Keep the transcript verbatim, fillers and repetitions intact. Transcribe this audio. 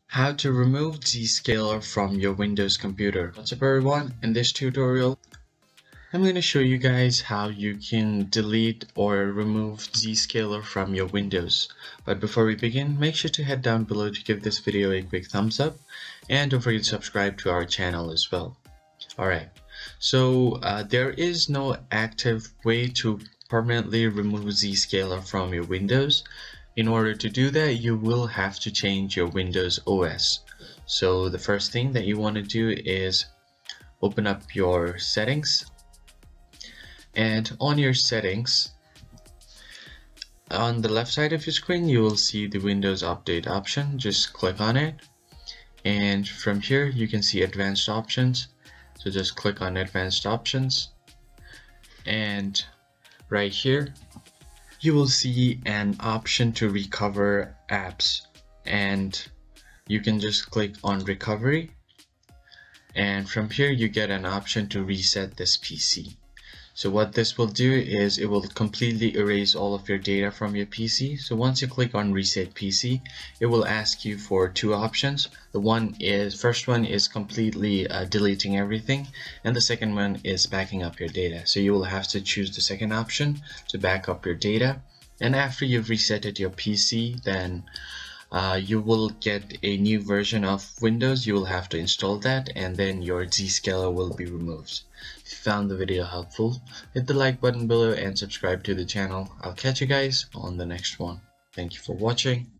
How to remove Zscaler from your Windows computer. What's up everyone? In this tutorial, I'm going to show you guys how you can delete or remove Zscaler from your Windows. But before we begin, make sure to head down below to give this video a quick thumbs up, and don't forget to subscribe to our channel as well. Alright, so uh, there is no active way to permanently remove Zscaler from your Windows. In order to do that, you will have to change your Windows O S. So the first thing that you want to do is open up your settings, and on your settings, on the left side of your screen, you will see the Windows Update option. Just click on it, and from here you can see advanced options. So just click on advanced options, and right here you will see an option to recover apps, and you can just click on recovery, and from here you get an option to reset this P C. So what this will do is it will completely erase all of your data from your P C. So once you click on reset P C, it will ask you for two options. The one is first one is completely uh, deleting everything, and the second one is backing up your data. So you will have to choose the second option to back up your data, and after you've resetted your P C, then uh, you will get a new version of Windows. You will have to install that, and then your Zscaler will be removed. If you found the video helpful, hit the like button below and subscribe to the channel. I'll catch you guys on the next one. Thank you for watching.